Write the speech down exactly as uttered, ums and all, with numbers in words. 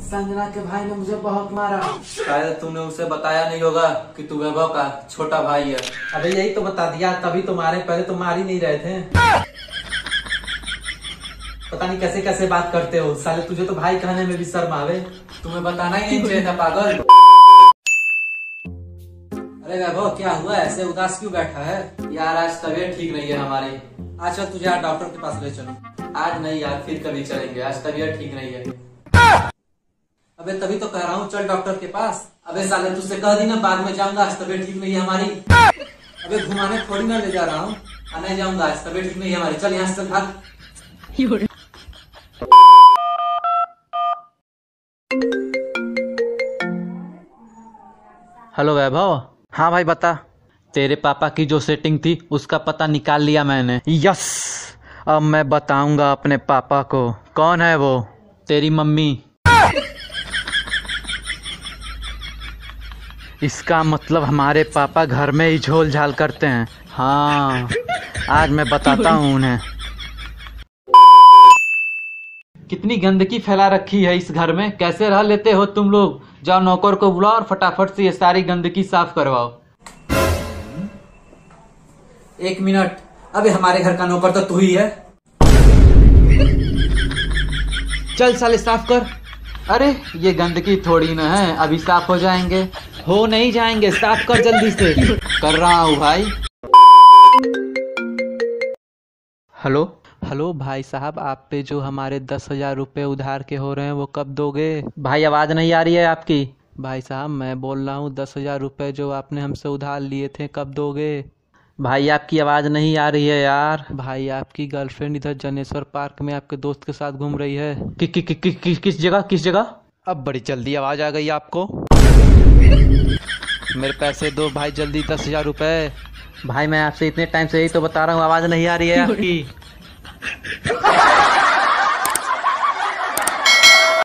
संजना के भाई ने मुझे बहुत मारा। शायद तूने उसे बताया नहीं होगा कि तू वैभव का छोटा भाई है। अबे यही तो बता दिया, तभी तो मारे, पहले तो मार ही नहीं रहे थे। पता नहीं कैसे कैसे बात करते हो साले, तुझे तो भाई कहने में भी शर्म आवे। तुम्हें बताना ही नहीं चाहिए था पागल। अरे वैभव क्या हुआ, ऐसे उदास क्यों बैठा है? यार आज तबीयत ठीक नहीं है हमारी। आज चल तुझे यार डॉक्टर के पास ले चलो। आज नहीं यार, फिर कभी चलेंगे, आज तबीयत ठीक नहीं है। अबे तभी तो कह रहा हूँ चल डॉक्टर के पास। अबे साले तुझसे कह दी ना बाद में जाऊंगा, आज तबीयत ठीक नहीं है हमारी। अबे घुमाने थोड़ी ना ले जा रहा हूँ, नहीं जाऊंगा, आज तबीयत ठीक नहीं है हमारी। चल यहाँ से चल भाग। हेलो वैभव। हाँ भाई बता। तेरे पापा की जो सेटिंग थी उसका पता निकाल लिया मैंने। यस, अब मैं बताऊंगा अपने पापा को। कौन है वो? तेरी मम्मी। इसका मतलब हमारे पापा घर में ही झोल झाल करते हैं। हाँ, आज मैं बताता हूँ उन्हें। कितनी गंदगी फैला रखी है इस घर में, कैसे रह लेते हो तुम लोग? जाओ नौकर को बुलाओ और फटाफट से ये सारी गंदगी साफ करवाओ। एक मिनट, अबे हमारे घर का नौकर तो तू ही है। चल साले साफ कर। अरे ये गंदगी थोड़ी ना है, अभी साफ हो जाएंगे। हो नहीं जाएंगे, साफ कर जल्दी से। कर रहा हूँ भाई। हेलो हेलो भाई साहब, आप पे जो हमारे दस हजार रुपये उधार के हो रहे हैं वो कब दोगे? भाई आवाज नहीं आ रही है आपकी। भाई साहब मैं बोल रहा हूँ दस हजार रुपये जो आपने हमसे उधार लिए थे कब दोगे? भाई आपकी आवाज नहीं आ रही है यार। भाई आपकी गर्लफ्रेंड इधर जनेश्वर पार्क में आपके दोस्त के साथ घूम रही है। कि, कि, कि, कि, कि, किस जगह किस जगह? अब बड़ी जल्दी आवाज आ गई आपको। मेरे पैसे दो भाई जल्दी, दस हजार रुपये। भाई मैं आपसे इतने टाइम से यही तो बता रहा हूँ, आवाज नहीं आ रही है आपकी।